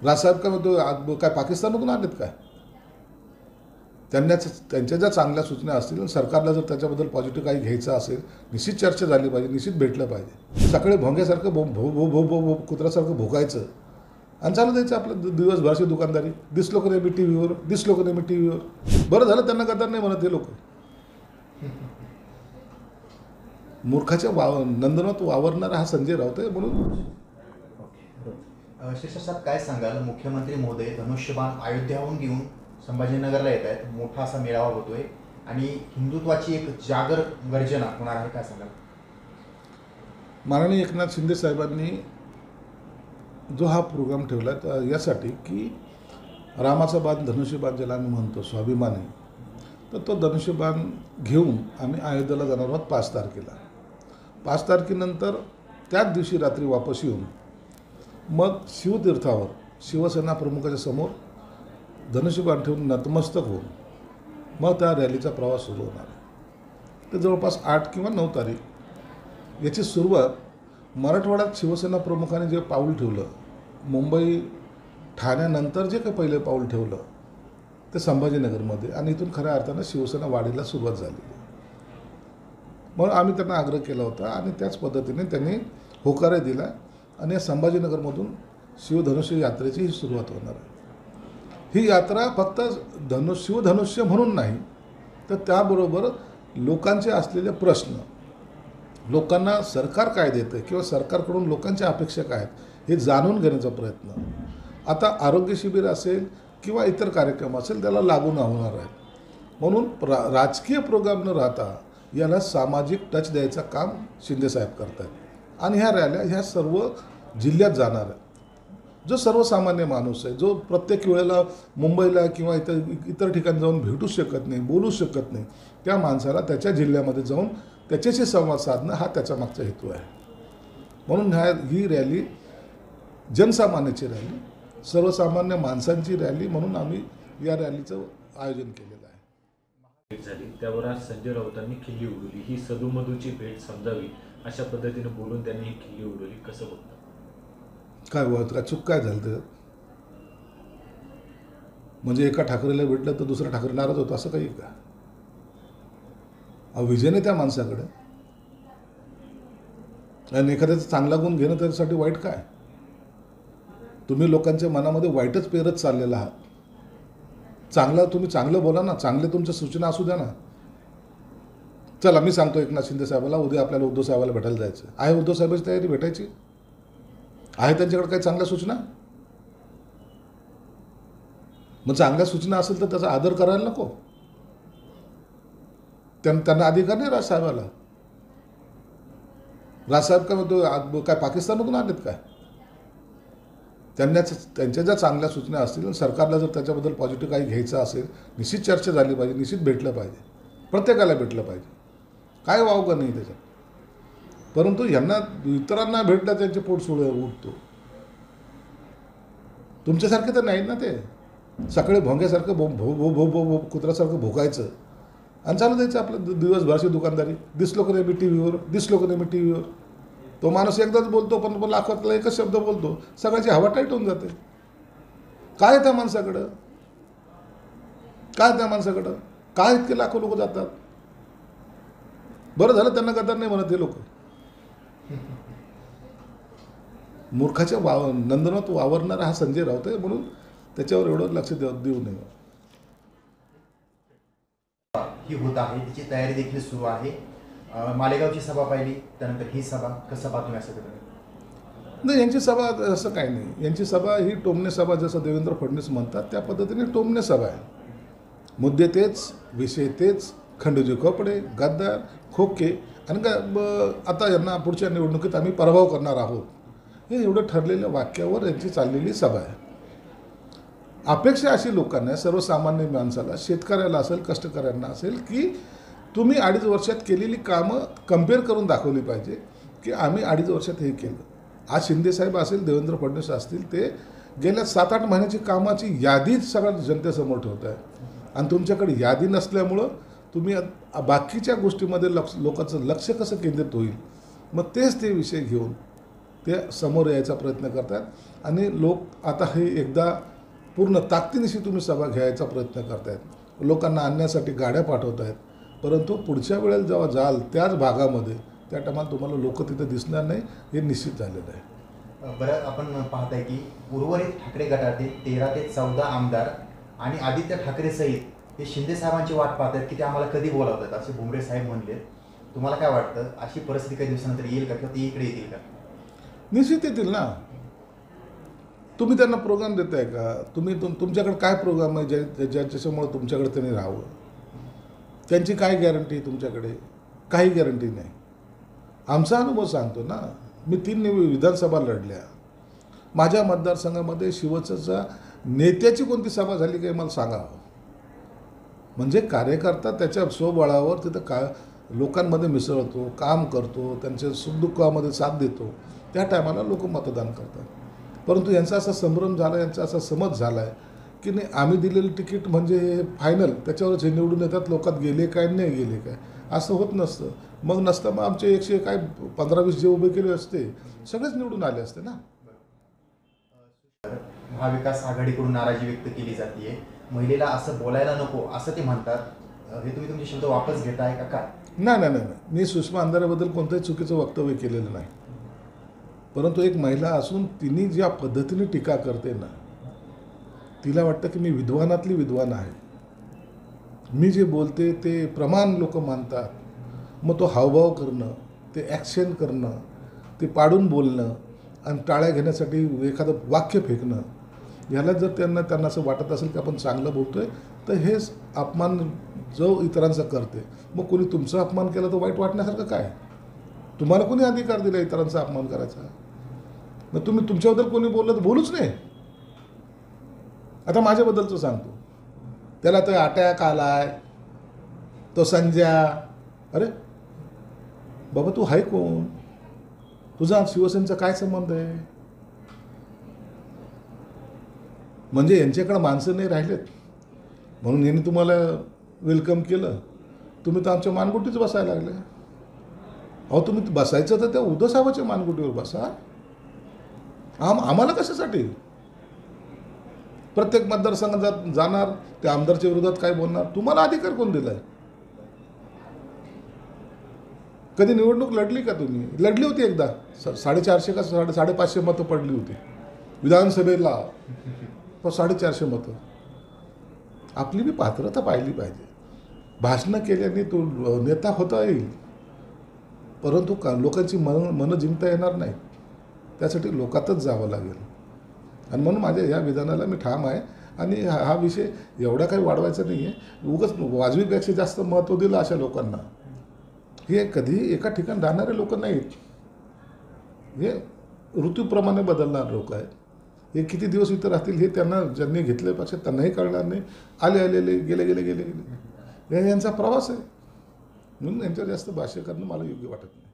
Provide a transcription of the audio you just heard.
राजसाहेब काय पाकिस्तानमधून आलेत काय? त्यांच्या ज्या चांगल्या सूचना असतील, सरकारला जर त्याच्याबद्दल पॉझिटिव्ह काही घ्यायचं असेल, निश्चित चर्चा झाली पाहिजे, निश्चित भेटलं पाहिजे. सकाळी भोंग्यासारखं भो कुत्र्यासारखं भुकायचं आणि चालू द्यायचं आपलं दिवसभराची दुकानदारी. दिसलो का नाही मी टी व्हीवर, दिसलो का नाही मी टी व्हीवर. बरं झालं त्यांना गद्दार नाही म्हणत हे लोक. मूर्खाच्या नंदनात वावरणारा हा संजय राऊत आहे म्हणून. शिरसाट साहेब, काय सांगाल? मुख्यमंत्री महोदय धनुष्यबाण अयोध्याहून घेऊन संभाजीनगरला येत आहेत. मोठा असा मेळावा होतोय आणि हिंदुत्वाची एक जागर गर्जना होणार आहे, काय सांगाल? माननीय एकनाथ शिंदे साहेबांनी जो हा प्रोग्राम ठेवला तर यासाठी की रामाचा बाण धनुष्यबाण ज्याला आम्ही म्हणतो स्वाभिमानी, तर तो धनुष्यबाण घेऊन आम्ही अयोध्येला जाणार आहोत 5 तारखेला. 5 तारखेनंतर त्याच दिवशी रात्री वापस येऊन मग शिवतीर्थावर शिवसेना प्रमुखाच्या समोर धनुष्यबाण ठेवून नतमस्तक होऊन मग त्या रॅलीचा प्रवास सुरू होणार आहे. तर जवळपास 8 किंवा 9 तारीख याची सुरुवात मराठवाड्यात शिवसेना प्रमुखाने जे पाऊल ठेवलं, मुंबई ठाण्यानंतर जे काही पहिले पाऊल ठेवलं ते संभाजीनगरमध्ये, आणि इथून खऱ्या अर्थानं शिवसेना वाढीला सुरुवात झाली. म्हणून आम्ही त्यांना आग्रह केला होता आणि त्याच पद्धतीने त्यांनी होकार दिला आणि या संभाजीनगरमधून शिवधनुष्य यात्रेची ही सुरुवात होणार आहे. ही यात्रा फक्त शिवधनुष्य म्हणून नाही, तर त्याबरोबर लोकांचे असलेले प्रश्न, लोकांना सरकार काय देतं किंवा सरकारकडून लोकांच्या अपेक्षा काय आहेत हे जाणून घेण्याचा प्रयत्न. आता आरोग्य शिबिर असेल किंवा इतर कार्यक्रम असेल त्याला लागू न होणार आहेत. म्हणून राजकीय प्रोग्राम न राहता याला सामाजिक टच द्यायचं काम शिंदेसाहेब करत आहेत आणि ह्या रॅल्या ह्या सर्व जिल्ह्यात जाणार आहेत. जो सर्वसामान्य माणूस आहे, जो प्रत्येक वेळेला मुंबईला किंवा इतर ठिकाणी जाऊन भेटू शकत नाही, बोलू शकत नाही, त्या माणसाला त्याच्या जिल्ह्यामध्ये जाऊन त्याच्याशी संवाद साधणं हा त्याचा मागचा हेतू आहे. म्हणून ही रॅली जनसामान्याची रॅली, सर्वसामान्य माणसांची रॅली म्हणून आम्ही या रॅलीचं आयोजन केलेलं आहे. झाली त्यावर आज संजय राऊतांनी खिल्ली उडवली. ही सदुमधूची भेट समजावी अशा पद्धतीने बोलून त्यांनी ही खिल्ली उडवली. कसं बघता? काय बोलत काय चूक काय झालं त्याच्यात? म्हणजे एका ठाकरेला भेटलं तर दुसरा ठाकरे नाराज होतो असं काही का? विजयने त्या माणसाकडे आणि एखाद्याचा चांगला गुण घेणं त्याच्यासाठी वाईट काय? तुम्ही लोकांच्या मनामध्ये वाईटच पेरत चाललेला आहात. तुम्ही चांगलं बोला ना, चांगले तुमच्या सूचना असू द्या ना. चला मी सांगतो एकनाथ शिंदे साहेबाला उद्या आपल्याला उद्धव साहेबाला भेटायला जायचं आहे. उद्धव साहेबांची तयारी भेटायची आहे? त्यांच्याकडे काही चांगल्या सूचना? मग चांगल्या सूचना असेल तर त्याचा आदर करायला नको? त्यांना अधिकार नाही राजसाहेबाला? राजसाहेब काय पाकिस्तानमधून आलेत काय? त्यांच्या ज्या चांगल्या सूचना असतील, सरकारला जर त्याच्याबद्दल पॉझिटिव्ह काही घ्यायचं असेल, निश्चित चर्चा झाली पाहिजे, निश्चित भेटलं पाहिजे, प्रत्येकाला भेटलं पाहिजे. काय वावगं नाही त्याच्यात. परंतु यांना इतरांना भेटलं त्यांचे पोट उठतो. तुमच्यासारखे तर नाही ना ते. सकाळी भोंग्यासारखं कुत्र्यासारखं भुकायचं आणि चालू द्यायचं आपलं दिवसभराची दुकानदारी. दिसलो का नाही मी टी व्हीवर, दिसलो का नाही मी टी व्हीवर. तो माणूस एकदाच बोलतो पण लाखातला एकच शब्द बोलतो, सगळ्याची हवा टाईट होऊन जाते. काय त्या माणसाकडं? काय इतके लाखो लोक जातात? बरं झालं त्यांना गद्दार नाही म्हणत हे लोक. मूर्खाच्या नंदनात वावरणारा हा संजय राऊत आहे म्हणून त्याच्यावर एवढं लक्ष देऊ नये. ही होत आहे, तिची तयारी देखील सुरू आहे. मालेगावची सभा पाहिली, त्यानंतर ही सभा, कसं पाहतो असं? नाही, यांची सभा असं काही नाही. यांची सभा ही टोमणे सभा, जसं देवेंद्र फडणवीस म्हणतात त्या पद्धतीने टोमणे सभा आहे. मुद्दे तेच, विषय तेच, खंडूजी कपडे, गद्दार, खोके आणि आता यांना पुढच्या निवडणुकीत आम्ही पराभव करणार आहोत, हे एवढं ठरलेल्या वाक्यावर यांची चाललेली सभा आहे. अपेक्षा अशी लोकांना, सर्वसामान्य माणसाला, शेतकऱ्याला असेल, कष्टकऱ्यांना असेल, की तुम्ही 2.5 वर्षात केलेली कामं कम्पेअर करून दाखवली पाहिजे की आम्ही 2.5 वर्षात हे केलं. आज शिंदेसाहेब असेल, देवेंद्र फडणवीस असतील, ते गेल्या 7-8 महिन्याची कामाची यादी सगळ्या जनतेसमोर ठेवत आहे आणि तुमच्याकडे यादी नसल्यामुळं तुम्ही बाकीच्या गोष्टीमध्ये लोकांचं लक्ष कसं केंद्रित होईल, मग तेच ते विषय घेऊन ते समोर यायचा प्रयत्न करतात आणि लोक आता हे एकदा पूर्ण ताकदीनिशी तुम्ही सभा घ्यायचा प्रयत्न करतायत, लोकांना आणण्यासाठी गाड्या पाठवत आहेत, परंतु पुढच्या वेळेला जेव्हा जाल त्याच भागामध्ये त्या टायमाला तुम्हाला लोक तिथे दिसणार नाही, हे निश्चित झालेलं आहे. बरं, आपण पाहत आहे की उर्वरित ठाकरे गटातील 13 ते 14 आमदार आणि आदित्य ठाकरे सहित हे शिंदे साहेबांची वाट पाहत आहेत की ते आम्हाला कधी बोलावतात, असे भुमरे साहेब म्हणले. तुम्हाला काय वाटतं, अशी परिस्थिती काही दिवसानंतर येईल का किंवा ते इकडे येतील का? निश्चित येतील ना. तुम्ही त्यांना प्रोग्राम देताय का? तुम्ही तुमच्याकडे काय प्रोग्राम आहे ज्याच्यामुळे तुमच्याकडे त्यांनी राहावं? त्यांची काय गॅरंटी तुमच्याकडे? काही गॅरंटी नाही. आमचा अनुभव सांगतो ना, मी 3 विधानसभा लढल्या. माझ्या मतदारसंघामध्ये शिवसेनेच्या नेत्याची कोणती सभा झाली काही मला सांगावं. म्हणजे कार्यकर्ता त्याच्या स्वबळावर तिथं लोकांमध्ये मिसळतो, काम करतो, त्यांच्या सुखदुःखामध्ये साथ देतो. त्या टायमाला लोक मतदान करतात. परंतु यांचा असा संभ्रम झाला, यांचा असा समज झाला आहे की नाही आम्ही दिलेलं तिकीट म्हणजे फायनल, त्याच्यावरच हे निवडून येतात, लोकात गेले काय नाही गेले काय, असं होत नसतं. मग नसतं मग आमचे 15-20 जे उभे केले असते सगळेच निवडून आले असते ना. महाविकास आघाडीकडून नाराजी व्यक्त केली जाते, महिलेला असं बोलायला नको असं ते म्हणतात, हे तुम्ही तुमचे शब्द वापस घेताय का काय? नाही, मी सुषमा अंधारेबद्दल कोणत्याही चुकीचं वक्तव्य केलेलं नाही. परंतु एक महिला असून तिने ज्या पद्धतीने टीका करते ना, तिला वाटतं की मी विद्वानातली विद्वान आहे. मी जे बोलते ते प्रमाण लोक मानतात. मग तो हावभाव करणं, ते ॲक्शन करणं, ते पाडून बोलणं आणि टाळ्या घेण्यासाठी एखादं वाक्य फेकणं, ह्याला जर त्यांना असं वाटत असेल की आपण चांगलं बोलतोय, तर हेच अपमान जो इतरांचा करते. मग कोणी तुमचा अपमान केला तर वाईट वाटण्यासारखं काय? तुम्हाला कोणी अधिकार दिला इतरांचा अपमान करायचा? मग तुम्ही तुमच्याबद्दल कोणी बोललं तर बोलूच नाही. आता माझ्याबद्दलचं सांगतो, त्याला तो अटॅक आलाय, तो संजय. अरे बाबा, तू आहे कोण? तुझा शिवसेनेचा काय संबंध आहे? म्हणजे यांच्याकडे माणसं नाही राहिलेत म्हणून यांनी तुम्हाला वेलकम केलं, तुम्ही तर आमच्या मानगुटीच बसायला लागले. अहो, तुम्ही बसायचं तर त्या उद्धव साहेबाच्या मानगुटीवर बसा. आम्हाला कशासाठी? प्रत्येक मतदारसंघात जाणार, त्या आमदारच्या विरोधात काय बोलणार? तुम्हाला अधिकार कोण दिलाय? कधी निवडणूक लढली का तुम्ही? लढली होती एकदा, 450 का 550 मतं पडली होती विधानसभेला, 450 मतं. आपली बी पात्रता पाहिली पाहिजे. भाषणं केल्याने तो नेता होता येईल, परंतु लोकांची मनं जिंकता येणार नाही. त्यासाठी लोकातच जावं लागेल. आणि म्हणून माझ्या या विधानाला मी ठाम आहे. आणि हा विषय एवढा काही वाढवायचा नाही आहे. उगाच वाजवीपेक्षा जास्त महत्त्व दिलं अशा लोकांना. हे कधीही एका ठिकाणी राहणारे लोक नाहीत, हे ऋतूप्रमाणे बदलणारे लोक आहेत. हे किती दिवस इथं राहतील हे त्यांना, ज्यांनी घेतल्यापेक्षा त्यांनाही कळणार नाही. आलेले गेले यांचा प्रवास आहे. म्हणून यांच्यावर जास्त भाष्य करणं मला योग्य वाटत नाही.